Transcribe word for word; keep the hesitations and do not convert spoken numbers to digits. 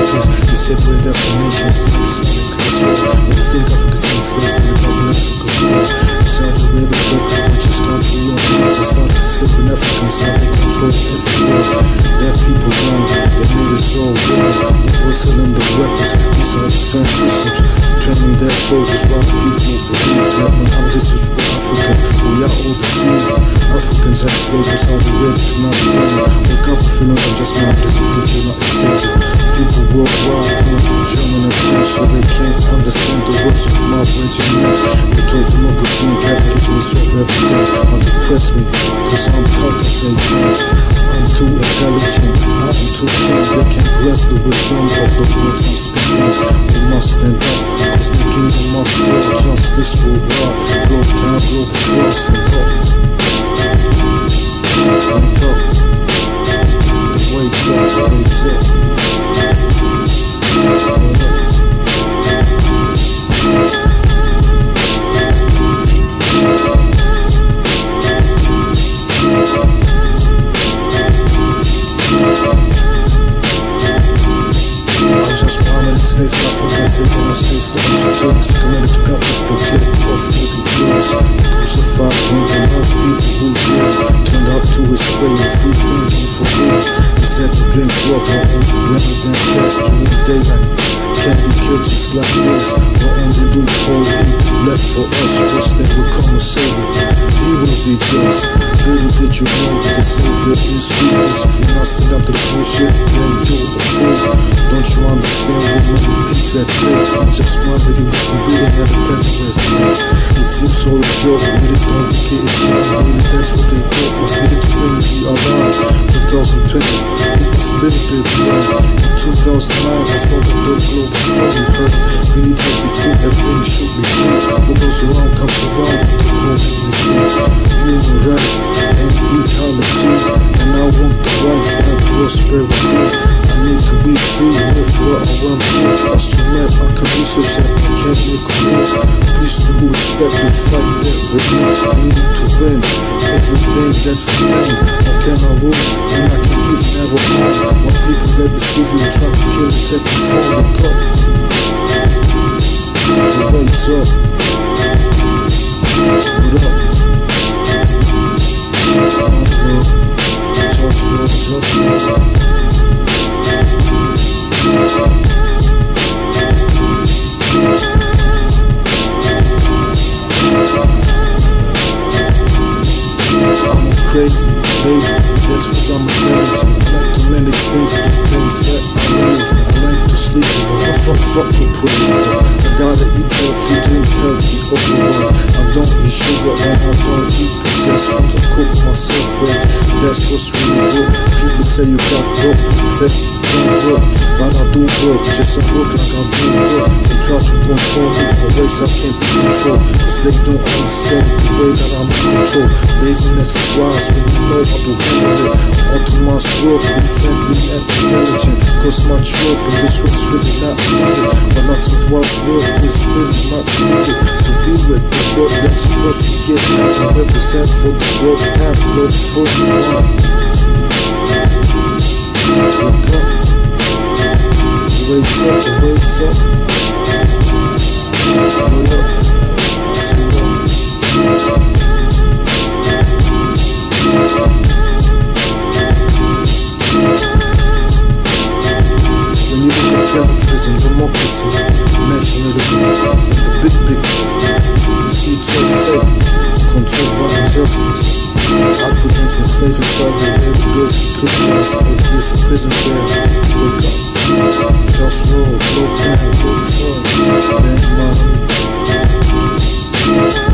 guess they separate their nations like Islamic class war. But they think Africa's enslaved to the government Africa's war. Saudi Arabia broke, we just can't be on. They started slipping Africans, now they control everywhere. Their people wrong, they made us all wicked. They were selling the weapons, these are defense systems, training their soldiers while people believe that Muhammad is just for Africa. We are all deceived. Africans had slaves who Saudi Arabia to Mauritania. Wake up feeling I'm just mad, doesn't think you're not excited. People worldwide learn German and French, so they can't understand the words of my regiment. They told democracy and capitalism will solve everything. But depress me, cause I'm cultivating. I'm too intelligent, I'm too keen. They can't grasp the wisdom of the words I'm speaking. We must stand up, cause the kingdom must fall. Justice will rise, globe time, global force and go. Wake up, the wake's up, the wake's up. Slave for Africans, taking our slave stones, Turks, committed to cut off the clip off little girls. Crucified, bringing love people who did, turned up to his way of free thinking for good. He said to drink water rather than fast during daylight. Can't be killed just like this, the only loophole he left for us was that we'll come and save it. He will be just, little did you know that the Savior is sweet. Cause if you're not setting up the bullshit, then you're a fool. Don't you understand humanity's at stake? I'm just wondering if there's some bleeding at the Pentecost. It seems all a joke, but it don't get it started. Maybe that's what they thought was needed to bring me around. twenty twenty, people still did wrong. In two thousand nine, before the Globalfirm, we heard we need healthy food, everything should be free. What goes around comes around with the community. Human rights and ecology, and I want the life and prosperity. I need to be free, live where I want to. I submit, I can research that I can't make a move. Peace to who respect the fight that we need. I need to win everything, that's the thing. How can I rule when I can give never harm? When people that deceive you try to kill and take you for a cup. The wake's up. What up? OneLove, JustWar, JustWar. I'm crazy, lazy, that's what I'm intelligent. I like to manage things, do things that are relevant. I like to sleep, fuck, fuck, fuck, the protocol. I gotta eat healthy, drink healthy, all the while. I don't eat sugar and I don't eat processed foods. I cook myself, right? That's what's really good. People say you got broke, that don't work, but I do work. Just I work like I do work. They try to control me, but ways I can't be controlled. Cause they don't understand the way that I'm in control. Laziness is wise when you know how to handle it. All too much work, be friendly and intelligent. Cause much work in this world's really not needed. But lots of wise work is really much needed. So be with the work that's supposed to get out and represent for the world and Globalfirm. Wake up, wake up, wake up. Wake up, see what? When you look at capitalism, democracy, nationalism, from the big picture, you see it's all fake, controlled by injustice. Africans enslaved inside the red girls, criminals, atheists in prison there. Wake up, JustWar, globe time, global firm, band money.